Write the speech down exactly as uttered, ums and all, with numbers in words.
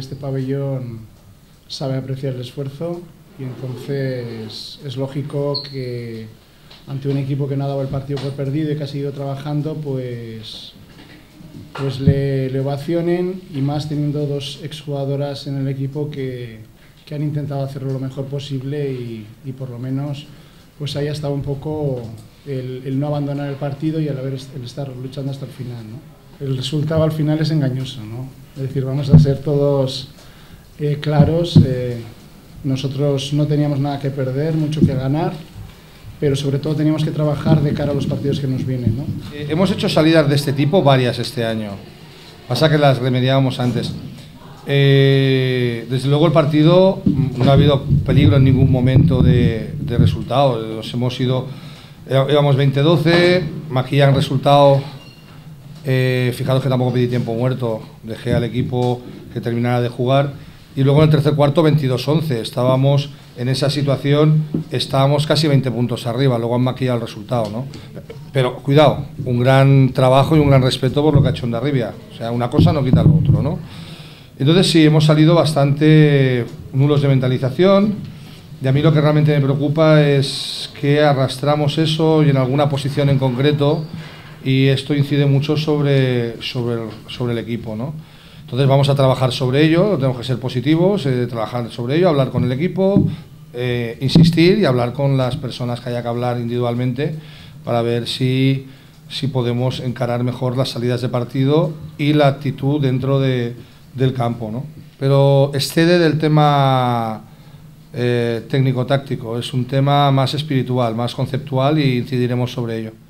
este pabellón sabe apreciar el esfuerzo y entonces es lógico que ante un equipo que no ha dado el partido por perdido y que ha seguido trabajando, pues, pues le, le ovacionen, y más teniendo dos exjugadoras en el equipo que, que han intentado hacerlo lo mejor posible y, y por lo menos pues ahí ha estado un poco el, el no abandonar el partido y el, haber, el estar luchando hasta el final, ¿no? El resultado al final es engañoso, ¿no? Es decir, vamos a ser todos eh, claros, eh, nosotros no teníamos nada que perder, mucho que ganar, pero sobre todo teníamos que trabajar de cara a los partidos que nos vienen, ¿no? Eh, hemos hecho salidas de este tipo varias este año, pasa que las remediábamos antes. Eh, desde luego el partido no ha habido peligro en ningún momento de, de resultado, nos hemos ido, íbamos veinte doce, maquillan resultado, eh, fijaros que tampoco pedí tiempo muerto, dejé al equipo que terminara de jugar, y luego en el tercer cuarto veintidós once, estábamos en esa situación, estábamos casi veinte puntos arriba, luego han maquillado el resultado, ¿no? Pero cuidado, un gran trabajo y un gran respeto por lo que ha hecho Hondarribia, o sea, una cosa no quita lo otro, ¿no? Entonces sí, hemos salido bastante nulos de mentalización, y a mí lo que realmente me preocupa es que arrastramos eso y en alguna posición en concreto, y esto incide mucho sobre, sobre, el, sobre el equipo, ¿no? Entonces vamos a trabajar sobre ello, tenemos que ser positivos, eh, trabajar sobre ello, hablar con el equipo, eh, insistir y hablar con las personas que haya que hablar individualmente para ver si, si podemos encarar mejor las salidas de partido y la actitud dentro de del campo, ¿no? Pero excede del tema eh, técnico-táctico, es un tema más espiritual, más conceptual, y incidiremos sobre ello.